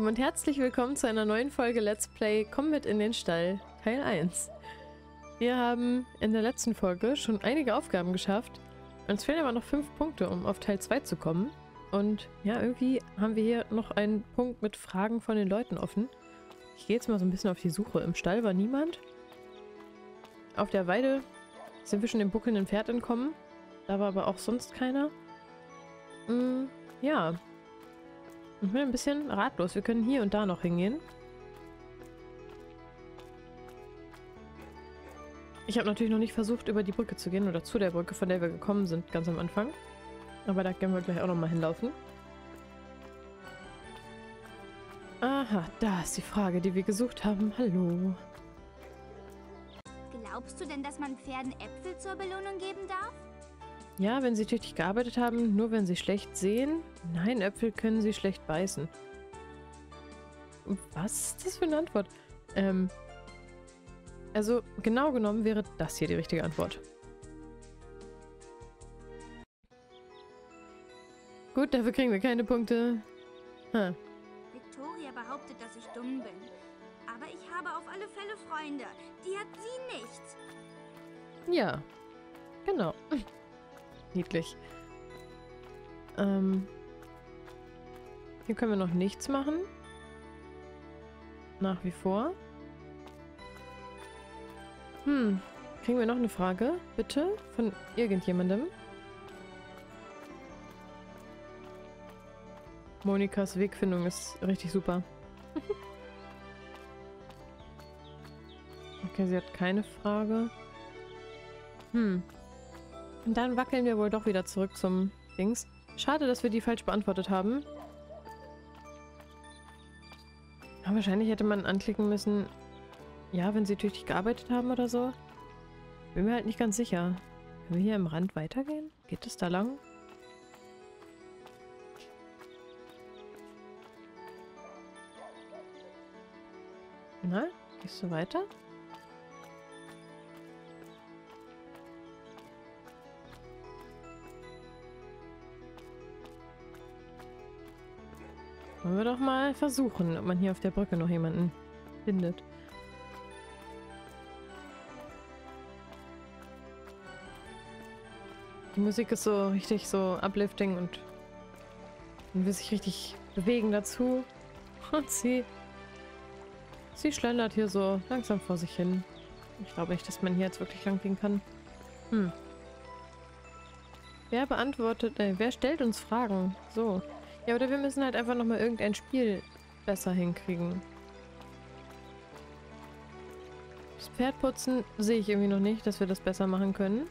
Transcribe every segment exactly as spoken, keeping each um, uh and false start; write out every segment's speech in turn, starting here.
Lieben und herzlich willkommen zu einer neuen Folge Let's Play Komm mit in den Stall, Teil eins. Wir haben in der letzten Folge schon einige Aufgaben geschafft. Uns fehlen aber noch fünf Punkte, um auf Teil zwei zu kommen. Und ja, irgendwie haben wir hier noch einen Punkt mit Fragen von den Leuten offen. Ich gehe jetzt mal so ein bisschen auf die Suche. Im Stall war niemand. Auf der Weide sind wir schon dem buckelnden Pferd entkommen. Da war aber auch sonst keiner. Mm, ja. Ich bin ein bisschen ratlos. Wir können hier und da noch hingehen. Ich habe natürlich noch nicht versucht, über die Brücke zu gehen oder zu der Brücke, von der wir gekommen sind, ganz am Anfang. Aber da können wir gleich auch noch mal hinlaufen. Aha, da ist die Frage, die wir gesucht haben. Hallo. Glaubst du denn, dass man Pferden Äpfel zur Belohnung geben darf? Ja, wenn sie tüchtig gearbeitet haben, nur wenn sie schlecht sehen. Nein, Äpfel können sie schlecht beißen. Was ist das für eine Antwort? Ähm, also genau genommen wäre das hier die richtige Antwort. Gut, dafür kriegen wir keine Punkte. Huh. Victoria behauptet, dass ich dumm bin. Aber ich habe auf alle Fälle Freunde. Die hat sie nicht. Ja, genau. Niedlich. Ähm, hier können wir noch nichts machen. Nach wie vor. Hm, kriegen wir noch eine Frage? Bitte? Von irgendjemandem? Monikas Wegfindung ist richtig super. Okay, sie hat keine Frage. Hm. Und dann wackeln wir wohl doch wieder zurück zum Dings. Schade, dass wir die falsch beantwortet haben. Aber wahrscheinlich hätte man anklicken müssen, ja, wenn sie tüchtig gearbeitet haben oder so. Bin mir halt nicht ganz sicher. Können wir hier am Rand weitergehen? Geht es da lang? Na, gehst du weiter? Wollen wir doch mal versuchen, ob man hier auf der Brücke noch jemanden findet. Die Musik ist so richtig so uplifting und man will sich richtig bewegen dazu. Und sie, sie schlendert hier so langsam vor sich hin. Ich glaube nicht, dass man hier jetzt wirklich lang gehen kann. Hm. Wer beantwortet, äh, wer stellt uns Fragen? So. Ja, oder wir müssen halt einfach nochmal irgendein Spiel besser hinkriegen. Das Pferd putzen sehe ich irgendwie noch nicht, dass wir das besser machen können.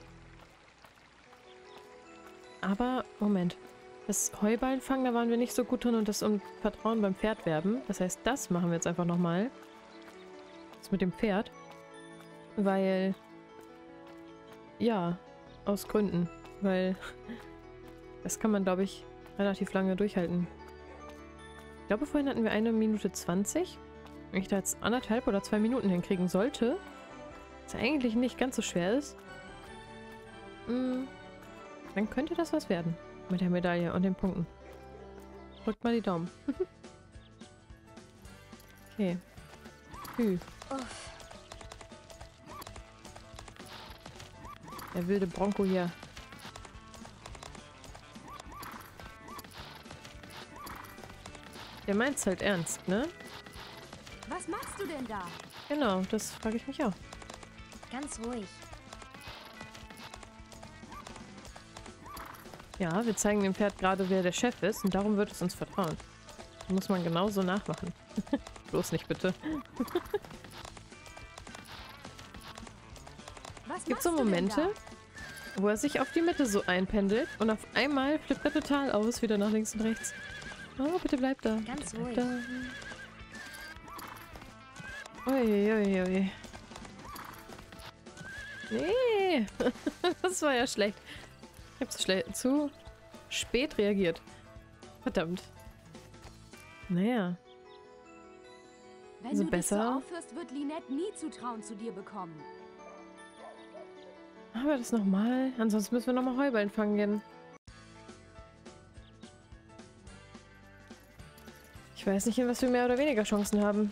Aber, Moment. Das Heuballen fangen, da waren wir nicht so gut drin und das um Vertrauen beim Pferd werben. Das heißt, das machen wir jetzt einfach nochmal. Das mit dem Pferd. Weil... Ja, aus Gründen. Weil... Das kann man, glaube ich... relativ lange durchhalten. Ich glaube, vorhin hatten wir eine Minute zwanzig. Wenn ich da jetzt anderthalb oder zwei Minuten hinkriegen sollte, was eigentlich nicht ganz so schwer ist, mh, dann könnte das was werden. Mit der Medaille und den Punkten. Drückt mal die Daumen. Okay. Hü. Der wilde Bronco hier. Der meint's halt ernst, ne? Was machst du denn da? Genau, das frage ich mich auch. Ganz ruhig. Ja, wir zeigen dem Pferd gerade, wer der Chef ist und darum wird es uns vertrauen. Das muss man genauso nachmachen. Bloß nicht, bitte. Was Gibt so Momente, wo er sich auf die Mitte so einpendelt und auf einmal flippt er total aus, wieder nach links und rechts. Oh, bitte bleib da. Ganz bitte ruhig. bleib da. Uiuiui. Ui. Nee. Das war ja schlecht. Ich hab zu, schle zu spät reagiert. Verdammt. Naja. Wenn Also du besser. das so aufhörst, wird Lynette nie Zutrauen zu dir bekommen. Machen wir das nochmal? Ansonsten müssen wir nochmal Heuballen fangen gehen. Ich weiß nicht, in was wir mehr oder weniger Chancen haben.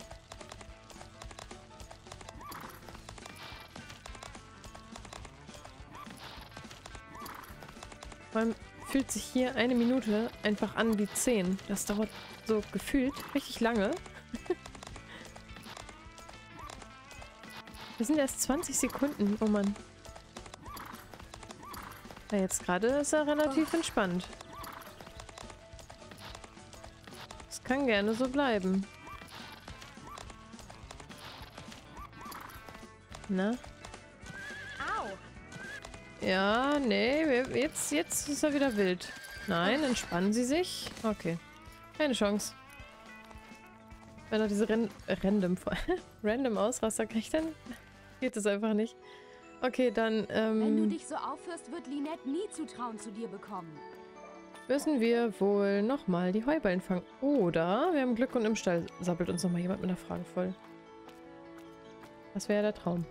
Vor allem fühlt sich hier eine Minute einfach an wie zehn. Das dauert so gefühlt richtig lange. Das sind erst zwanzig Sekunden. Oh Mann. Ja, jetzt gerade ist er relativ oh. entspannt. Das kann gerne so bleiben. Na? Au. Ja, nee, jetzt, jetzt ist er wieder wild. Nein, entspannen Sie sich. Okay. Keine Chance. Wenn er diese Ren random, random Ausraster kriegt, dann geht es einfach nicht. Okay, dann, ähm... Wenn du dich so aufhörst, wird Lynette nie Zutrauen zu dir bekommen. Müssen wir wohl nochmal die Heuballen fangen. Oder wir haben Glück und im Stall sabbelt uns nochmal jemand mit einer Frage voll. Das wäre ja der Traum.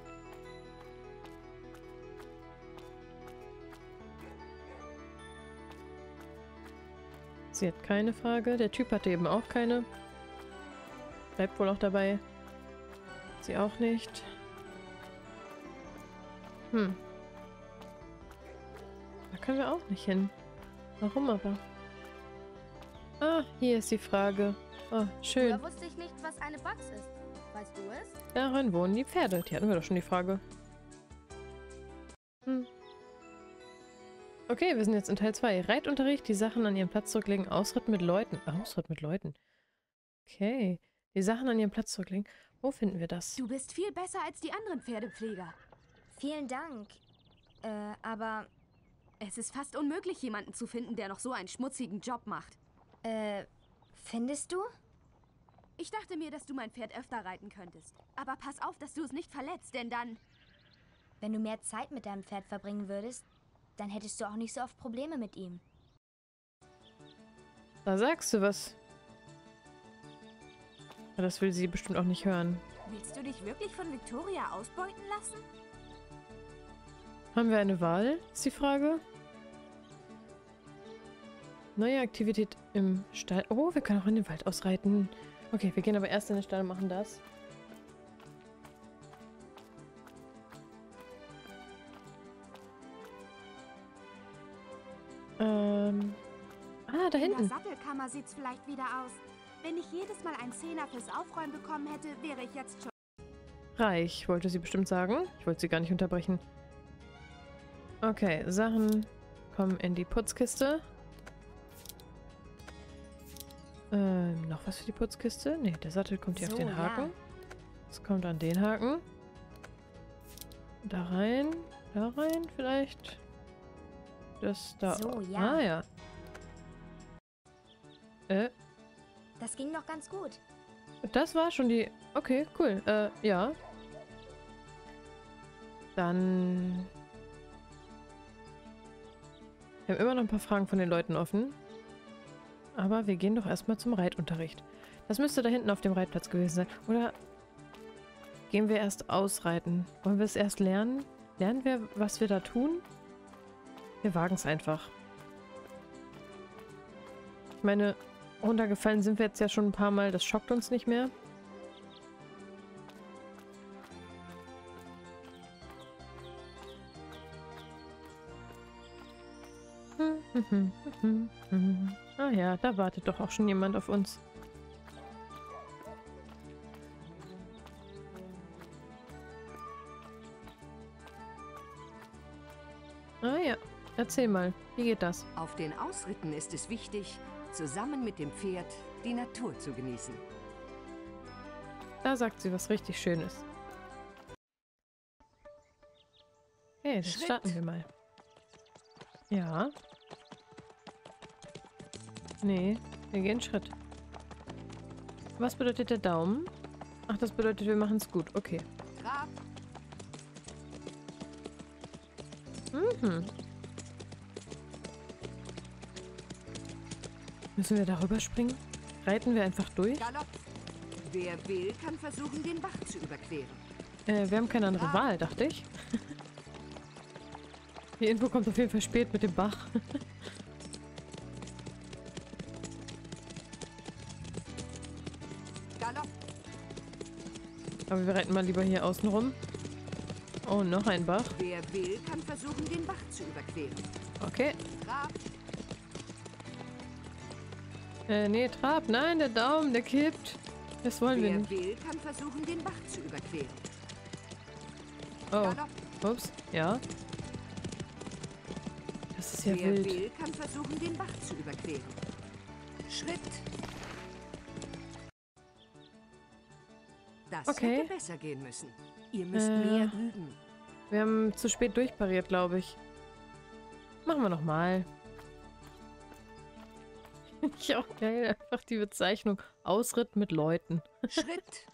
Sie hat keine Frage. Der Typ hatte eben auch keine. Bleibt wohl auch dabei. Sie auch nicht. Hm. Da können wir auch nicht hin. Warum aber? Ah, hier ist die Frage. Oh, schön. Da wusste ich nicht, was eine Box ist. Weißt du es? Darin wohnen die Pferde. Die hatten wir doch schon die Frage. Hm. Okay, wir sind jetzt in Teil zwei. Reitunterricht, die Sachen an ihren Platz zurücklegen, Ausritt mit Leuten. Ausritt mit Leuten. Okay. Die Sachen an ihren Platz zurücklegen. Wo finden wir das? Du bist viel besser als die anderen Pferdepfleger. Vielen Dank. Äh, aber... Es ist fast unmöglich, jemanden zu finden, der noch so einen schmutzigen Job macht. Äh, findest du? Ich dachte mir, dass du mein Pferd öfter reiten könntest. Aber pass auf, dass du es nicht verletzt, denn dann... Wenn du mehr Zeit mit deinem Pferd verbringen würdest, dann hättest du auch nicht so oft Probleme mit ihm. Da sagst du was. Ja, das will sie bestimmt auch nicht hören. Willst du dich wirklich von Victoria ausbeuten lassen? Haben wir eine Wahl, ist die Frage. Neue Aktivität im Stall. Oh, wir können auch in den Wald ausreiten. Okay, wir gehen aber erst in den Stall und machen das. Ähm. Ah, da hinten. In der Sattelkammer sieht's vielleicht wieder aus. Wenn ich jedes Mal einen Zehner fürs Aufräumen bekommen hätte, wäre ich jetzt schon... Reich, wollte sie bestimmt sagen. Ich wollte sie gar nicht unterbrechen. Okay, Sachen kommen in die Putzkiste. Ähm, noch was für die Putzkiste? Ne, der Sattel kommt hier so, auf den Haken. Ja. Das kommt an den Haken. Da rein. Da rein vielleicht. Das da. So, ja. Ah, ja. Äh. Das ging noch ganz gut. Das war schon die... Okay, cool. Äh, ja. Dann... Wir haben immer noch ein paar Fragen von den Leuten offen. Aber wir gehen doch erstmal zum Reitunterricht. Das müsste da hinten auf dem Reitplatz gewesen sein. Oder gehen wir erst ausreiten? Wollen wir es erst lernen? Lernen wir, was wir da tun? Wir wagen es einfach. Ich meine, runtergefallen sind wir jetzt ja schon ein paar Mal. Das schockt uns nicht mehr. Ah ja, da wartet doch auch schon jemand auf uns. Ah ja, erzähl mal, wie geht das? Auf den Ausritten ist es wichtig, zusammen mit dem Pferd die Natur zu genießen. Da sagt sie was richtig Schönes. Okay, das starten wir mal. Ja. Nee, wir gehen Schritt. Was bedeutet der Daumen? Ach, das bedeutet, wir machen es gut. Okay. Trab. Mhm. Müssen wir darüber springen? Reiten wir einfach durch? Galopp. Wer will, kann versuchen, den Bach zu überqueren. Äh, wir haben keine andere Wahl, dachte ich. Die Info kommt auf jeden Fall spät mit dem Bach. Galopp. Aber wir reiten mal lieber hier außen rum. Oh, noch ein Bach. Wer will, kann versuchen, den Bach zu überqueren. Okay. Trab. Äh, nee, Trab. Nein, der Daumen, der kippt. Das wollen wir Wer nicht. will, kann versuchen, den Bach zu überqueren. Oh, Galopp. ups. Ja. Das ist ja Wer wild. will, kann versuchen, den Bach zu überqueren. Schritt. Das Okay. hätte besser gehen müssen. Ihr müsst Äh. mehr üben. Wir haben zu spät durchpariert, glaube ich. Machen wir nochmal. Ich auch geil, einfach die Bezeichnung. Ausritt mit Leuten. Schritt.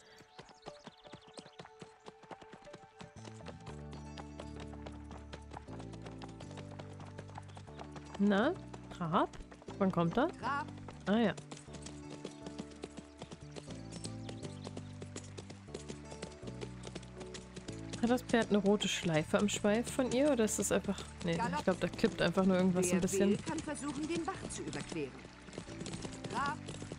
Na, Trab? Wann kommt er? Trab. Ah ja. Hat das Pferd eine rote Schleife am Schweif von ihr oder ist das einfach... Nee, ich glaube, da klippt einfach nur irgendwas Wer ein bisschen. will, kann versuchen, den Bach zu überqueren. Trab.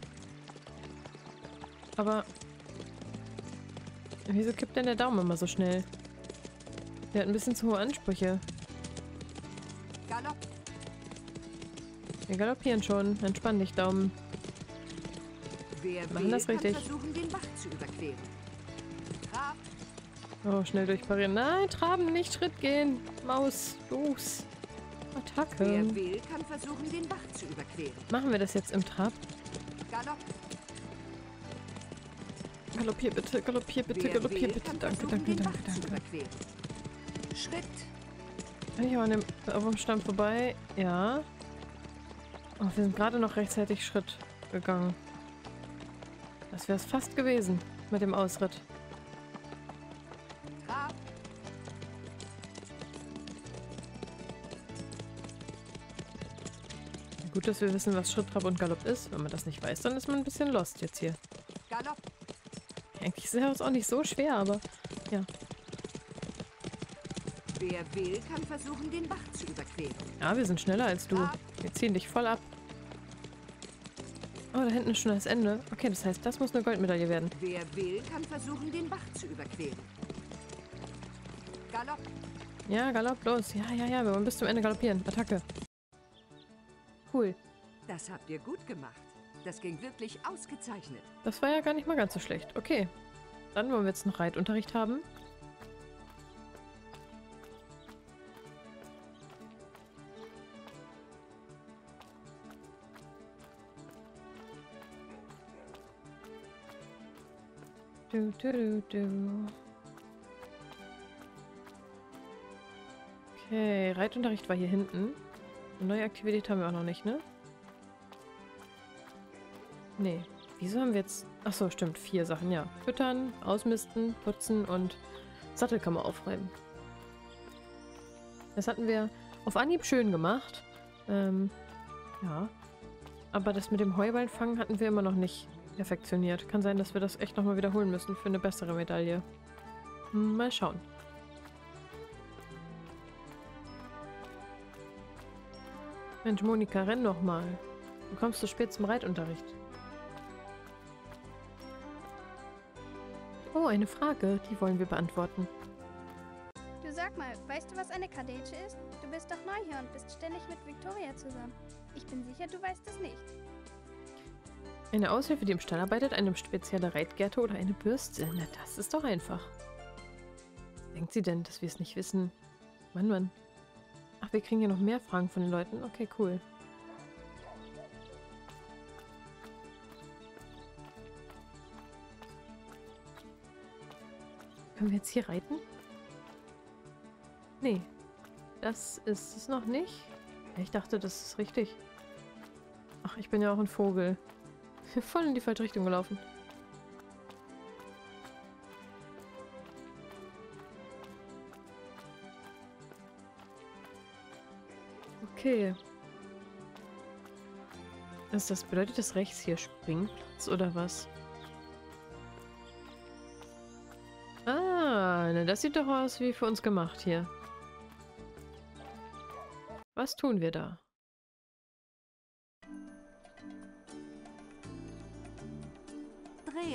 Aber... Wieso kippt denn der Daumen immer so schnell? Der hat ein bisschen zu hohe Ansprüche. Galopp. Wir galoppieren schon. Entspann dich, Daumen. Wer Machen will, das kann richtig. versuchen, den Bach zu überqueren. Trab. Oh, schnell durchparieren. Nein, traben, nicht Schritt gehen. Maus, los. Attacke. Wer will, kann versuchen, den Bach zu überqueren. Machen wir das jetzt im Trab? Galopp. Galoppier bitte, galoppier bitte, Wer galoppier will, bitte. kann Danke, versuchen, danke, den danke, Bach zu danke. überqueren. Schritt. Kann ich aber an dem, auf dem Stamm vorbei? Ja. Oh, wir sind gerade noch rechtzeitig Schritt gegangen. Das wäre es fast gewesen mit dem Ausritt. Trab. Gut, dass wir wissen, was Schritt, Trab und Galopp ist. Wenn man das nicht weiß, dann ist man ein bisschen lost jetzt hier. Galopp. Eigentlich ist es auch nicht so schwer, aber ja. Wer will, kann versuchen, den Bach zu überqueren. Ja, wir sind schneller als du. Trab. Wir ziehen dich voll ab. Oh, da hinten ist schon das Ende. Okay, das heißt, das muss eine Goldmedaille werden. Wer will, kann versuchen, den Bach zu überqueren. Galopp. Ja, Galopp, los. Ja, ja, ja, wir wollen bis zum Ende galoppieren. Attacke. Cool. Das habt ihr gut gemacht. Das ging wirklich ausgezeichnet. Das war ja gar nicht mal ganz so schlecht. Okay. Dann wollen wir jetzt noch Reitunterricht haben. Du, du, du, du. Okay, Reitunterricht war hier hinten. Eine neue Aktivität haben wir auch noch nicht, ne? Nee. Wieso haben wir jetzt... Achso, stimmt. Vier Sachen, ja. Füttern, ausmisten, putzen und Sattelkammer aufräumen. Das hatten wir auf Anhieb schön gemacht. Ähm, ja. Aber das mit dem Heuballenfangen hatten wir immer noch nicht perfektioniert. Kann sein, dass wir das echt nochmal wiederholen müssen für eine bessere Medaille. Hm, mal schauen. Mensch, Monika, renn noch mal. Du kommst zu spät zum Reitunterricht. Oh, eine Frage. Die wollen wir beantworten. Du sag mal, weißt du, was eine Kadetsche ist? Du bist doch neu hier und bist ständig mit Victoria zusammen. Ich bin sicher, du weißt es nicht. Eine Aushilfe, die im Stall arbeitet, eine spezielle Reitgerte oder eine Bürste. Na, das ist doch einfach. Denkt sie denn, dass wir es nicht wissen? Mann, Mann. Ach, wir kriegen hier noch mehr Fragen von den Leuten. Okay, cool. Können wir jetzt hier reiten? Nee. Das ist es noch nicht. Ich dachte, das ist richtig. Ach, ich bin ja auch ein Vogel. Voll in die falsche Richtung gelaufen. Okay. Also das bedeutet, dass rechts hier Springplatz oder was? Ah, na das sieht doch aus wie für uns gemacht hier. Was tun wir da?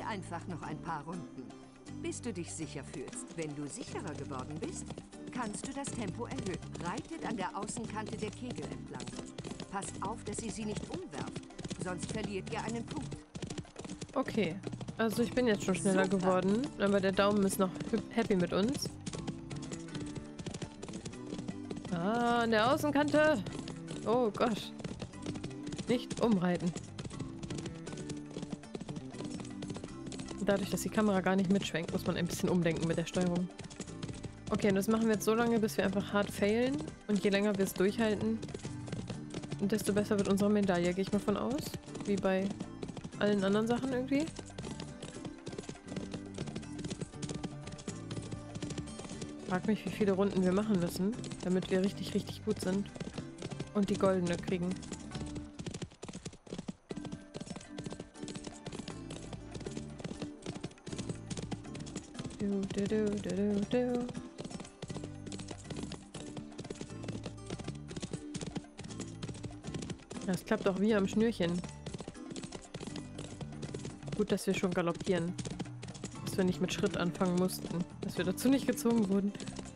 einfach noch ein paar Runden, bis du dich sicher fühlst. Wenn du sicherer geworden bist, kannst du das Tempo erhöhen. Reitet an der Außenkante der Kegel entlang. Passt auf, dass ihr sie nicht umwerft, sonst verliert ihr einen Punkt. Okay, also ich bin jetzt schon schneller Super. geworden, aber der Daumen ist noch happy mit uns. Ah, an der Außenkante. Oh Gott. Nicht umreiten. Dadurch, dass die Kamera gar nicht mitschwenkt, muss man ein bisschen umdenken mit der Steuerung. Okay, und das machen wir jetzt so lange, bis wir einfach hart failen. Und je länger wir es durchhalten, desto besser wird unsere Medaille, gehe ich mal von aus. Wie bei allen anderen Sachen irgendwie. Frag mich, wie viele Runden wir machen müssen, damit wir richtig, richtig gut sind. Und die goldene kriegen. Du, du, du, du, du, du. Das klappt auch wie am Schnürchen. Gut, dass wir schon galoppieren. Dass wir nicht mit Schritt anfangen mussten. Dass wir dazu nicht gezwungen wurden.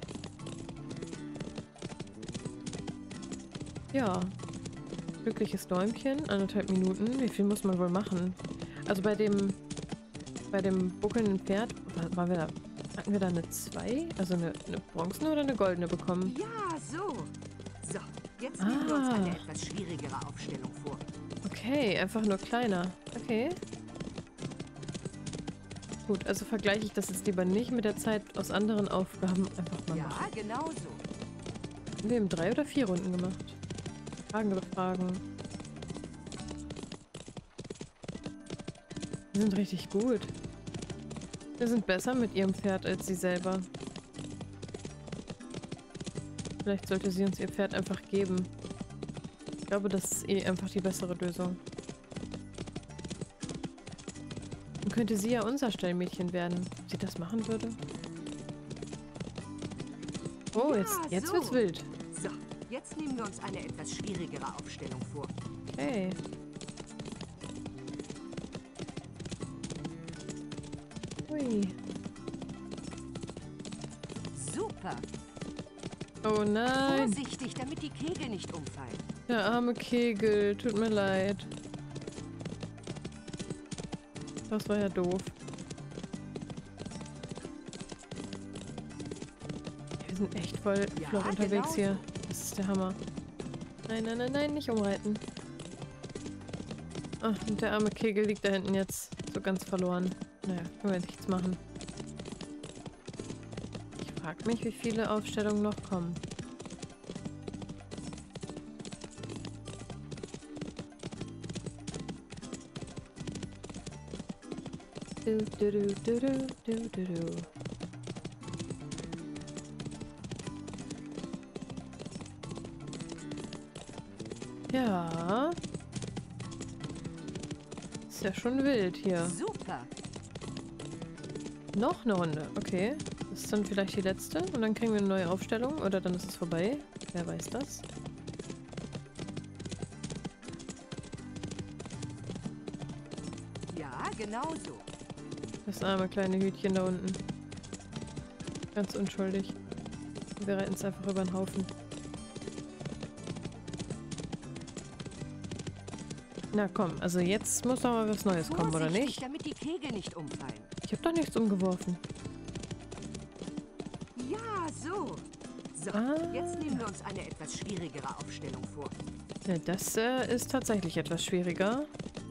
Ja. Glückliches Däumchen. Anderthalb Minuten. Wie viel muss man wohl machen? Also bei dem... Bei dem buckelnden Pferd... Waren wir da... Hatten wir da eine zwei? Also eine, eine bronzene oder eine goldene bekommen? Ja, so. So, jetzt ah. nehmen wir uns eine etwas schwierigere Aufstellung vor. Okay, einfach nur kleiner. Okay. Gut, also vergleiche ich das jetzt lieber nicht mit der Zeit aus anderen Aufgaben einfach mal ja, machen. Ja, genau so. Wir haben drei oder vier Runden gemacht. Fragen oder Fragen. Wir sind richtig gut. Wir sind besser mit ihrem Pferd als sie selber. Vielleicht sollte sie uns ihr Pferd einfach geben. Ich glaube, das ist eh einfach die bessere Lösung. Dann könnte sie ja unser Stallmädchen werden. Ob sie das machen würde? Oh, ja, jetzt, jetzt so. wird's wild. So, jetzt nehmen wir uns eine etwas schwierigere Aufstellung vor. Okay. Ui. Super. Oh nein. Vorsichtig, damit die Kegel nicht umfallen. Der arme Kegel, tut mir leid. Das war ja doof. Wir sind echt voll ja, flott unterwegs genau hier. So. Das ist der Hammer. Nein, nein, nein, nein, nicht umreiten. Ach, und der arme Kegel liegt da hinten jetzt so ganz verloren. Naja, können wir nichts machen. Ich frage mich, wie viele Aufstellungen noch kommen. Du, du, du, du, du, du, du, du. Ja. Ist ja schon wild hier. Super. Noch eine Runde, okay. Das ist dann vielleicht die letzte und dann kriegen wir eine neue Aufstellung oder dann ist es vorbei. Wer weiß das? Ja, genau so. Das arme kleine Hütchen da unten. Ganz unschuldig. Wir reiten es einfach über den Haufen. Na komm, also jetzt muss doch mal was Neues kommen, oder nicht? Damit die Kegel nicht umfallen. Ich habe doch nichts umgeworfen. Ja, so. So, ah. Jetzt nehmen wir uns eine etwas schwierigere Aufstellung vor. Ja, das äh, ist tatsächlich etwas schwieriger.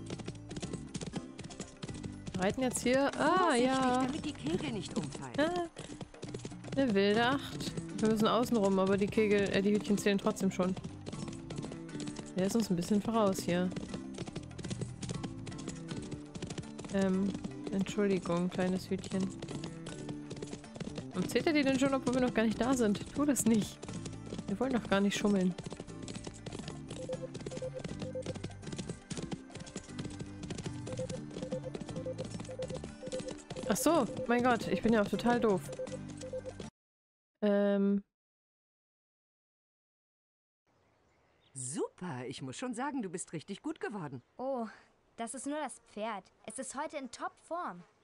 Reiten jetzt hier. Ah, ja. Damit die Kegel nicht umfallen. Ah, eine wilde Acht. Wir müssen außen rum, aber die Kegel, äh, die Hütchen zählen trotzdem schon. Der ist uns ein bisschen voraus hier. Ähm, Entschuldigung, kleines Hütchen. Und zählt er die denn schon, obwohl wir noch gar nicht da sind? Tu das nicht. Wir wollen doch gar nicht schummeln. Ach so, mein Gott, ich bin ja auch total doof. Ähm. Super, ich muss schon sagen, du bist richtig gut geworden. Oh, das ist nur das Pferd. Es ist heute in Topform.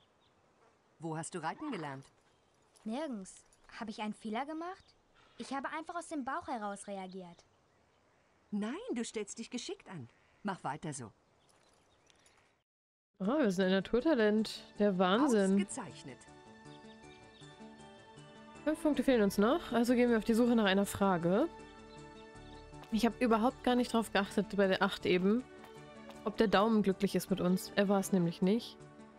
Wo hast du reiten gelernt? Nirgends. Habe ich einen Fehler gemacht? Ich habe einfach aus dem Bauch heraus reagiert. Nein, du stellst dich geschickt an. Mach weiter so. Oh, wir sind ein Naturtalent. Der Wahnsinn. Ausgezeichnet. Fünf Punkte fehlen uns noch, also gehen wir auf die Suche nach einer Frage. Ich habe überhaupt gar nicht drauf geachtet bei der acht eben, ob der Daumen glücklich ist mit uns. Er war es nämlich nicht.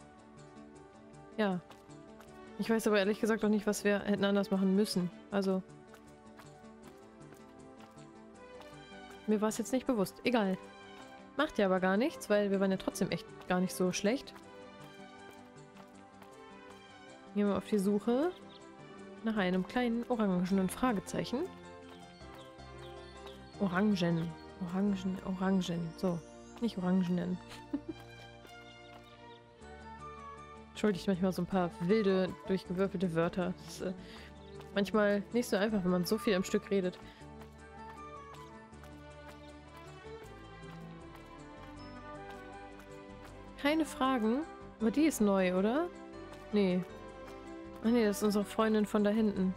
Ja. Ich weiß aber ehrlich gesagt auch nicht, was wir hätten anders machen müssen. Also. Mir war es jetzt nicht bewusst. Egal. Macht ja aber gar nichts, weil wir waren ja trotzdem echt gar nicht so schlecht. Gehen wir auf die Suche nach einem kleinen orangenen Fragezeichen. Orangen. Orangen, Orangen. So, nicht Orangenen. Entschuldigt manchmal so ein paar wilde, durchgewürfelte Wörter. Das ist äh, manchmal nicht so einfach, wenn man so viel am Stück redet. Keine Fragen? Aber die ist neu, oder? Nee. Ach nee, das ist unsere Freundin von da hinten.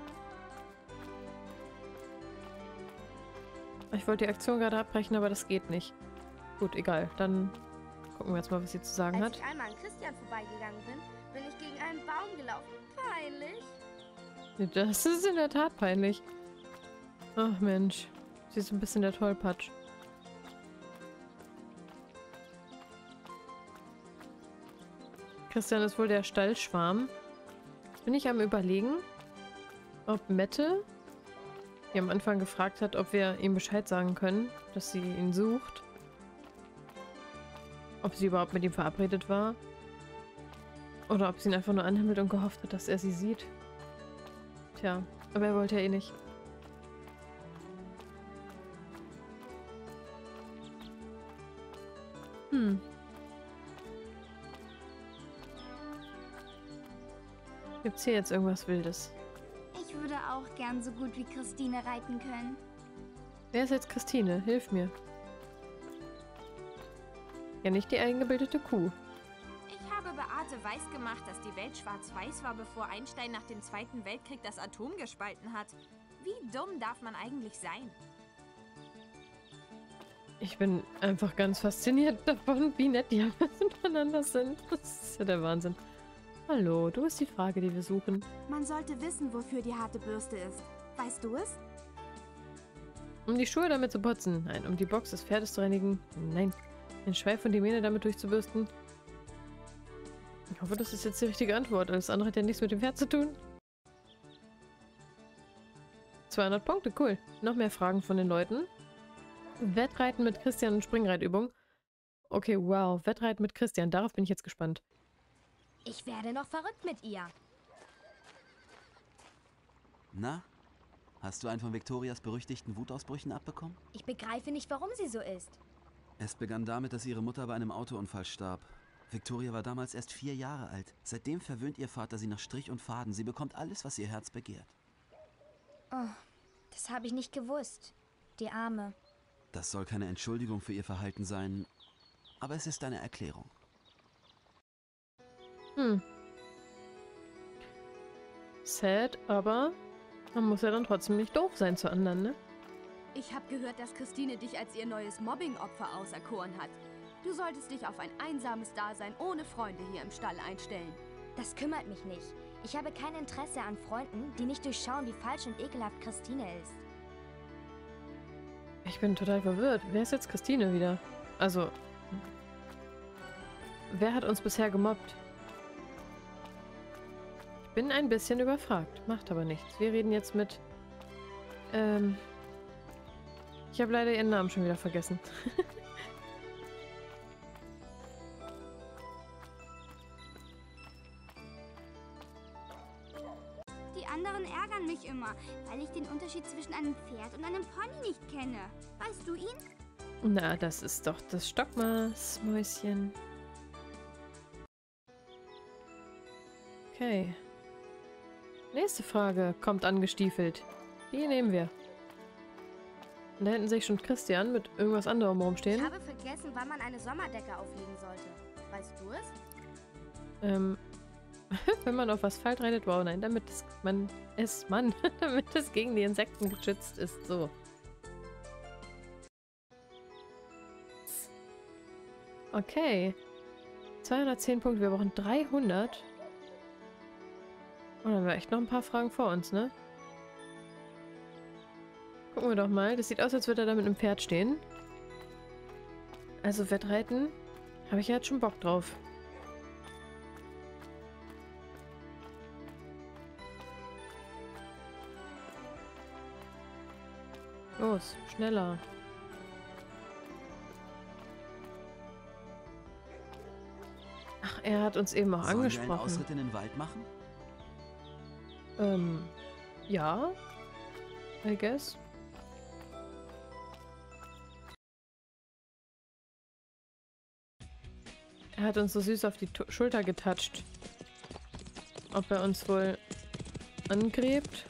Ich wollte die Aktion gerade abbrechen, aber das geht nicht. Gut, egal. Dann gucken wir jetzt mal, was sie zu sagen Als hat. ich einmal an Christian vorbeigegangen bin, bin ich gegen einen Baum gelaufen. Peinlich. Das ist in der Tat peinlich. Ach Mensch. Sie ist ein bisschen der Tollpatsch. Christian ist wohl der Stallschwarm. Bin ich am Überlegen, ob Mette, die am Anfang gefragt hat, ob wir ihm Bescheid sagen können, dass sie ihn sucht. Ob sie überhaupt mit ihm verabredet war. Oder ob sie ihn einfach nur anhimmelt und gehofft hat, dass er sie sieht. Tja, aber er wollte ja eh nicht. Hm. Gibt's hier jetzt irgendwas Wildes? Ich würde auch gern so gut wie Christine reiten können. Wer ist jetzt Christine? Hilf mir. Ja, nicht die eingebildete Kuh. Ich habe Beate weiß gemacht, dass die Welt schwarz-weiß war, bevor Einstein nach dem Zweiten Weltkrieg das Atom gespalten hat. Wie dumm darf man eigentlich sein? Ich bin einfach ganz fasziniert davon, wie nett die alle miteinander sind. Das ist ja der Wahnsinn. Hallo, du bist die Frage, die wir suchen. Man sollte wissen, wofür die harte Bürste ist. Weißt du es? Um die Schuhe damit zu putzen. Nein, um die Box des Pferdes zu reinigen. Nein. Den Schweif und die Mähne damit durchzubürsten. Ich hoffe, das ist jetzt die richtige Antwort. Alles andere hat ja nichts mit dem Pferd zu tun. zweihundert Punkte, cool. Noch mehr Fragen von den Leuten. Wettreiten mit Christian und Springreitübung. Okay, wow. Wettreiten mit Christian. Darauf bin ich jetzt gespannt. Ich werde noch verrückt mit ihr. Na? Hast du einen von Victorias berüchtigten Wutausbrüchen abbekommen? Ich begreife nicht, warum sie so ist. Es begann damit, dass ihre Mutter bei einem Autounfall starb. Victoria war damals erst vier Jahre alt. Seitdem verwöhnt ihr Vater sie nach Strich und Faden. Sie bekommt alles, was ihr Herz begehrt. Oh, das habe ich nicht gewusst. Die Arme. Das soll keine Entschuldigung für ihr Verhalten sein, aber es ist eine Erklärung. Hm. Sad, aber man muss ja dann trotzdem nicht doof sein zu anderen, ne? Ich habe gehört, dass Christine dich als ihr neues Mobbing-Opfer auserkoren hat. Du solltest dich auf ein einsames Dasein ohne Freunde hier im Stall einstellen. Das kümmert mich nicht. Ich habe kein Interesse an Freunden, die nicht durchschauen, wie falsch und ekelhaft Christine ist. Ich bin total verwirrt. Wer ist jetzt Christine wieder? Also, wer hat uns bisher gemobbt? Ich bin ein bisschen überfragt. Macht aber nichts. Wir reden jetzt mit... Ähm... Ich habe leider ihren Namen schon wieder vergessen. Die anderen ärgern mich immer, weil ich den Unterschied zwischen einem Pferd und einem Pony nicht kenne. Weißt du ihn? Na, das ist doch das Stockmaß, Mäuschen. Okay. Nächste Frage kommt angestiefelt. Die nehmen wir. Und da hinten sehe ich schon Christian mit irgendwas anderem rumstehen. Ich habe vergessen, wann man eine Sommerdecke auflegen sollte. Weißt du es? Ähm, Wenn man auf Asphalt reitet, wow, nein, damit es, man es, Mann, damit es gegen die Insekten geschützt ist, so. Okay. zweihundertzehn Punkte, wir brauchen dreihundert. Und dann haben wir echt noch ein paar Fragen vor uns, ne? Gucken wir doch mal. Das sieht aus, als würde er da mit einem Pferd stehen. Also Wettreiten habe ich ja jetzt schon Bock drauf. Los, schneller. Ach, er hat uns eben auch Sollen angesprochen. wir einen Ausritt in den Wald machen? Ähm, ja. I guess. Er hat uns so süß auf die Tu- Schulter getatscht. Ob er uns wohl angrebt?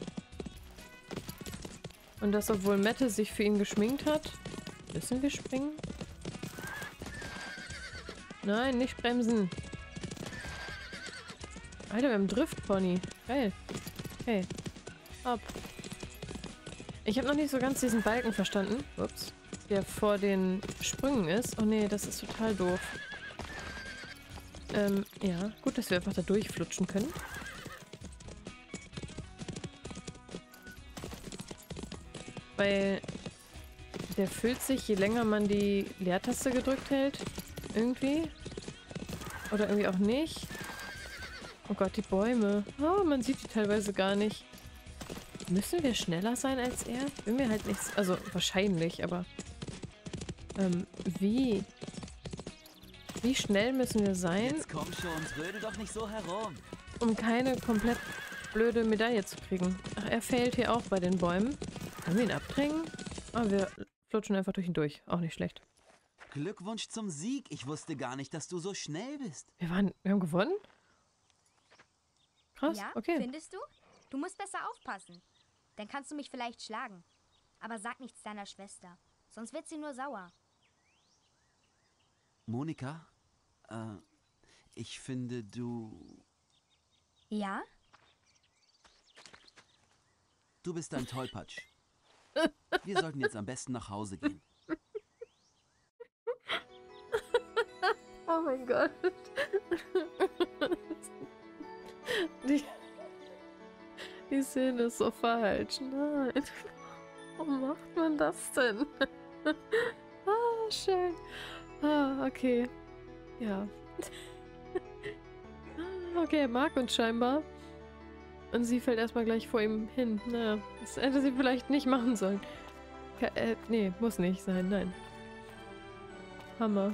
Und das, obwohl Mette sich für ihn geschminkt hat? Müssen wir springen? Nein, nicht bremsen. Alter, wir haben Driftpony. Geil. Okay. Ab. Ich habe noch nicht so ganz diesen Balken verstanden. Ups. Der vor den Sprüngen ist. Oh nee, das ist total doof. Ähm, ja. Gut, dass wir einfach da durchflutschen können. Weil der füllt sich, je länger man die Leertaste gedrückt hält. Irgendwie. Oder irgendwie auch nicht. Oh Gott, die Bäume. Oh, man sieht die teilweise gar nicht. Müssen wir schneller sein als er? Bin mir halt nichts... Also, wahrscheinlich, aber... Ähm, wie? Wie schnell müssen wir sein? Jetzt komm schon, rödel doch nicht so herum. Um keine komplett blöde Medaille zu kriegen. Ach, er fehlt hier auch bei den Bäumen. Können wir ihn abdrängen? Ah, wir flutschen einfach durch ihn durch. Auch nicht schlecht. Glückwunsch zum Sieg. Ich wusste gar nicht, dass du so schnell bist. Wir waren... Wir haben gewonnen? Krass, Ja, okay. findest du? Du musst besser aufpassen. Dann kannst du mich vielleicht schlagen. Aber sag nichts deiner Schwester. Sonst wird sie nur sauer. Monika, äh, ich finde, du... Ja? Du bist ein Tollpatsch. Wir sollten jetzt am besten nach Hause gehen. Oh mein Gott. Die, die Szene ist so falsch. Nein. Warum macht man das denn? Ah, schön. Ah, okay. Ja. Okay, er mag uns scheinbar. Und sie fällt erstmal gleich vor ihm hin. Naja, das hätte sie vielleicht nicht machen sollen. Ja, äh, nee, muss nicht sein, nein. Hammer.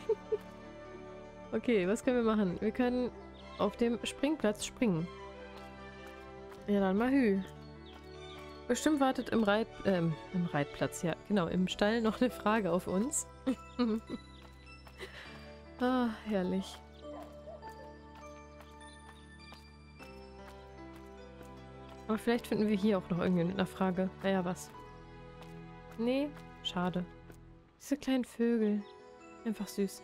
Okay, was können wir machen? Wir können auf dem Springplatz springen. Ja, dann mal hü. Bestimmt wartet im Reit... Ähm, im Reitplatz, ja. Genau, im Stall noch eine Frage auf uns. Ah, herrlich. Aber vielleicht finden wir hier auch noch irgendwie eine Frage. Naja, was? Nee, schade. Diese kleinen Vögel. Einfach süß.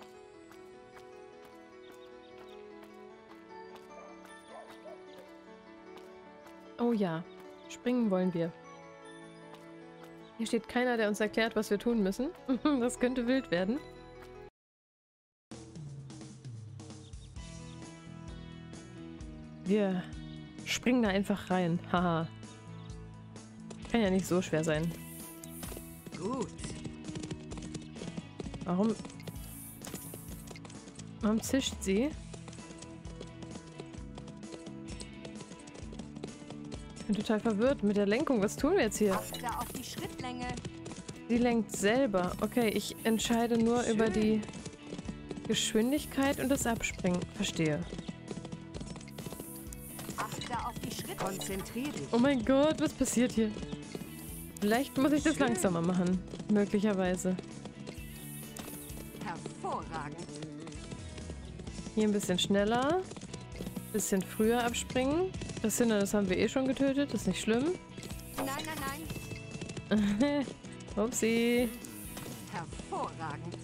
Oh ja, springen wollen wir. Hier steht keiner, der uns erklärt, was wir tun müssen. Das könnte wild werden. Wir springen da einfach rein. Haha. Kann ja nicht so schwer sein. Gut. Warum... Warum zischt sie? Ich bin total verwirrt mit der Lenkung. Was tun wir jetzt hier? Achte auf die Schrittlänge. Sie lenkt selber. Okay, ich entscheide nur Schön. über die Geschwindigkeit und das Abspringen. Verstehe. Achte auf die Schritte. Konzentrier dich. Oh mein Gott, was passiert hier? Vielleicht muss ich das Schön. langsamer machen. Möglicherweise. Hervorragend. Hier ein bisschen schneller. Bisschen früher abspringen. Das Hindernis haben wir eh schon getötet. Das ist nicht schlimm. Nein, nein, nein. Upsi. Hervorragend.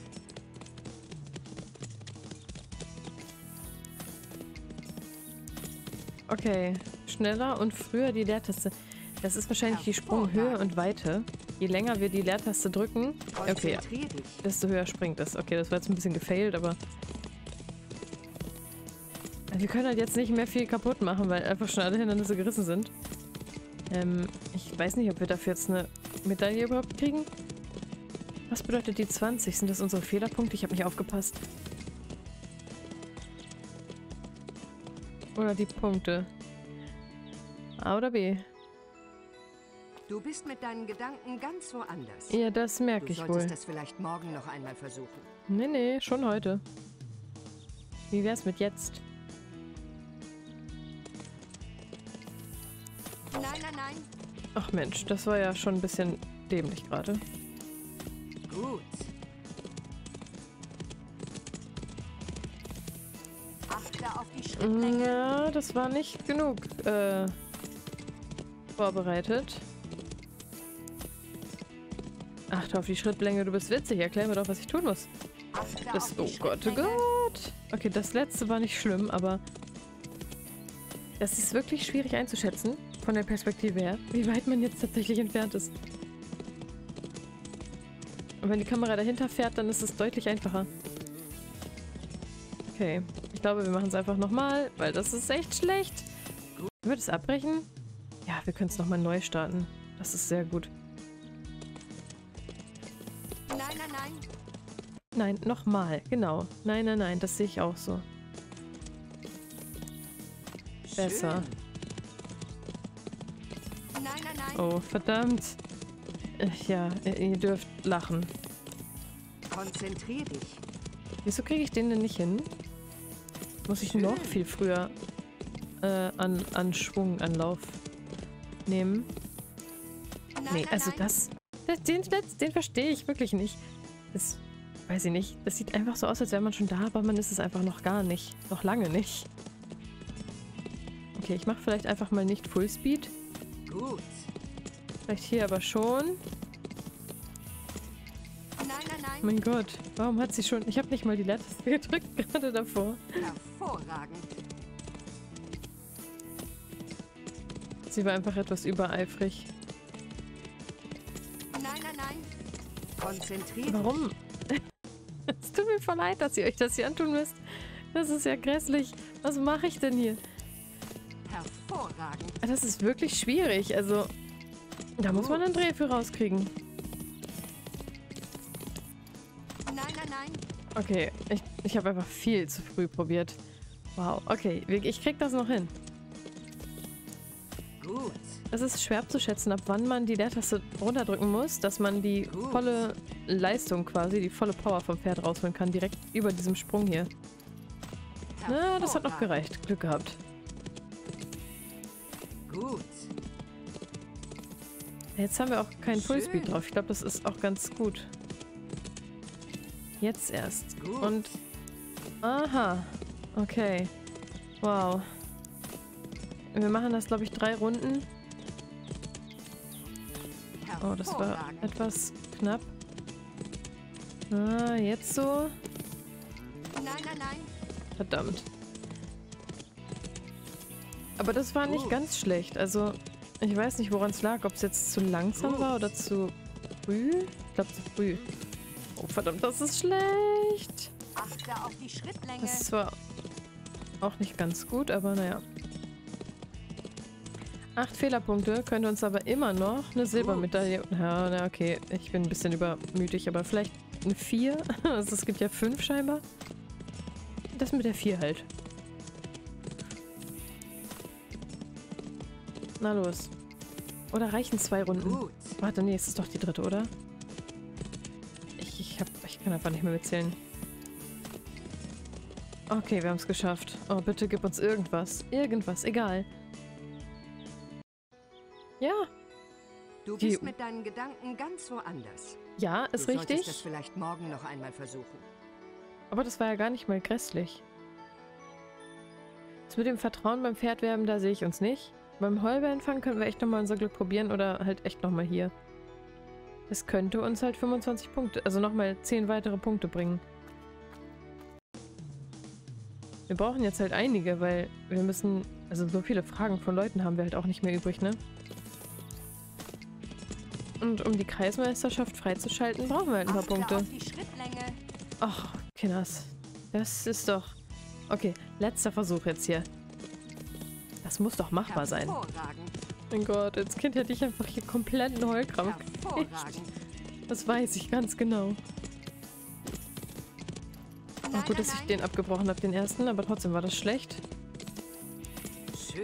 Okay. Schneller und früher die Leertaste. Das ist wahrscheinlich die Sprunghöhe und Weite. Je länger wir die Leertaste drücken, okay, desto höher springt es. Okay, das war jetzt ein bisschen gefailt, aber wir können halt jetzt nicht mehr viel kaputt machen, weil einfach schon alle Hindernisse gerissen sind. Ähm, ich weiß nicht, ob wir dafür jetzt eine Medaille überhaupt kriegen. Was bedeutet die zwanzig? Sind das unsere Fehlerpunkte? Ich habe nicht aufgepasst. Oder die Punkte? A oder B? Du bist mit deinen Gedanken ganz woanders. Ja, das merke ich wohl. Du solltest das vielleicht morgen noch einmal versuchen. Nee, nee, schon heute. Wie wär's mit jetzt? Nein, nein, nein. Ach Mensch, das war ja schon ein bisschen dämlich gerade. Gut. Achte auf die Schrittlänge. Ja, das war nicht genug äh, vorbereitet. Achte auf die Schrittlänge, du bist witzig. Erklär mir doch, was ich tun muss. Das, oh Gott, oh Gott. Okay, das letzte war nicht schlimm, aber das ist wirklich schwierig einzuschätzen, von der Perspektive her, wie weit man jetzt tatsächlich entfernt ist. Und wenn die Kamera dahinter fährt, dann ist es deutlich einfacher. Okay, ich glaube, wir machen es einfach nochmal, weil das ist echt schlecht. Wird es abbrechen? Ja, wir können es nochmal neu starten. Das ist sehr gut. Nein, nein, nein. Nein, nochmal. Genau. Nein, nein, nein. Das sehe ich auch so. Besser. Nein, nein, nein. Oh, verdammt. Ja, ihr dürft lachen. Konzentrier dich. Wieso kriege ich den denn nicht hin? Muss ich noch viel früher äh, an, an Schwung, Anlauf nehmen? Nee, also das... Den, den, den verstehe ich wirklich nicht. Das weiß ich nicht. Das sieht einfach so aus, als wäre man schon da, aber man ist es einfach noch gar nicht. Noch lange nicht. Okay, ich mache vielleicht einfach mal nicht Fullspeed. Gut. Vielleicht hier aber schon. Nein, nein, nein. Mein Gott, warum hat sie schon... Ich habe nicht mal die Leertaste gedrückt, gerade davor. Hervorragend. Sie war einfach etwas übereifrig. Nein, nein, nein. Konzentriert. Warum? Es tut mir voll leid, dass ihr euch das hier antun müsst. Das ist ja grässlich. Was mache ich denn hier? Hervorragend. Das ist wirklich schwierig. Also, da muss man einen Dreh für rauskriegen. Nein, nein, nein. Okay, ich, ich habe einfach viel zu früh probiert. Wow, okay, ich krieg das noch hin. Gut. Es ist schwer abzuschätzen, ab wann man die Leertaste runterdrücken muss, dass man die Gut. volle Leistung quasi, die volle Power vom Pferd rausholen kann, direkt über diesem Sprung hier. Na, das hat noch gereicht. Glück gehabt. Gut. Jetzt haben wir auch keinen Schön. Fullspeed drauf. Ich glaube, das ist auch ganz gut. Jetzt erst. Gut. Und... Aha. Okay. Wow. Wir machen das, glaube ich, drei Runden. Oh, das war etwas knapp. Ah, jetzt so. Nein, nein, nein. Verdammt. Aber das war nicht Gut. ganz schlecht. Also, ich weiß nicht, woran es lag. Ob es jetzt zu langsam Gut. war oder zu früh. Ich glaube, zu früh. Oh, verdammt, das ist schlecht. Achte auf die Schrittlänge. Das ist zwar auch nicht ganz gut, aber naja. Acht Fehlerpunkte könnte uns aber immer noch eine Silbermedaille... Ja, na okay, ich bin ein bisschen übermütig, aber vielleicht eine vier? Also es gibt ja fünf scheinbar. Das mit der vier halt. Na los. Oder reichen zwei Runden? Gut. Warte, nee, es ist doch die dritte, oder? Ich, ich, hab, ich kann einfach nicht mehr mitzählen. Okay, wir haben es geschafft. Oh, bitte gib uns irgendwas. Irgendwas, egal. Ja. Du Die- bist mit deinen Gedanken ganz woanders. Ja, ist du solltest richtig. das vielleicht morgen noch einmal versuchen. Aber das war ja gar nicht mal grässlich. Das mit dem Vertrauen beim Pferd werben, da sehe ich uns nicht. Beim Heulbeerenfang können wir echt nochmal unser Glück probieren oder halt echt nochmal hier. Das könnte uns halt fünfundzwanzig Punkte, also nochmal zehn weitere Punkte bringen. Wir brauchen jetzt halt einige, weil wir müssen... Also so viele Fragen von Leuten haben wir halt auch nicht mehr übrig, ne? Und um die Kreismeisterschaft freizuschalten, brauchen wir halt ein paar Punkte. Ach, Kinders. Das ist doch... Okay, letzter Versuch jetzt hier. Das muss doch machbar sein. Mein Gott, als Kind hätte ich einfach hier kompletten Heulkrampf gekriegt. Das weiß ich ganz genau. Auch gut, dass ich den abgebrochen habe, den ersten, aber trotzdem war das schlecht. Schön.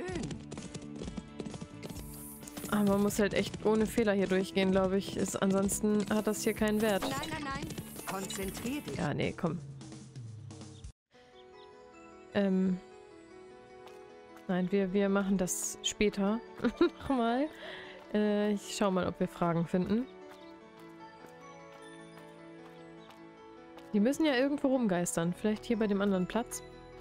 Aber man muss halt echt ohne Fehler hier durchgehen, glaube ich. Ist, ansonsten hat das hier keinen Wert. Nein, nein, nein. Konzentrier dich. Ja, nee, komm. Ähm... Nein, wir, wir machen das später nochmal. Äh, ich schau mal, ob wir Fragen finden. Die müssen ja irgendwo rumgeistern. Vielleicht hier bei dem anderen Platz.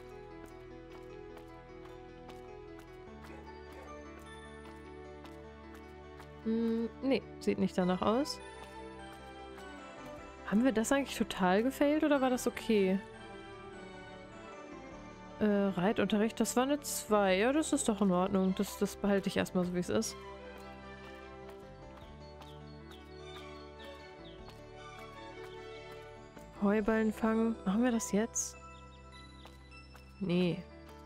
Hm, nee, sieht nicht danach aus. Haben wir das eigentlich total gefailt oder war das okay? Äh, Reitunterricht, das war eine zwei. Ja, das ist doch in Ordnung. Das, das behalte ich erstmal so, wie es ist. Heuballen fangen. Machen wir das jetzt? Nee.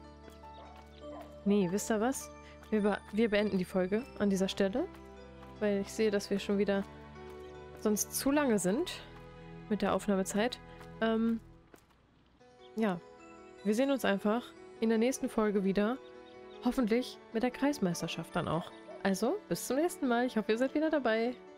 Nee, wisst ihr was? Wir, be wir beenden die Folge an dieser Stelle. Weil ich sehe, dass wir schon wieder sonst zu lange sind mit der Aufnahmezeit. Ähm, ja. Wir sehen uns einfach in der nächsten Folge wieder. Hoffentlich mit der Kreismeisterschaft dann auch. Also, bis zum nächsten Mal. Ich hoffe, ihr seid wieder dabei.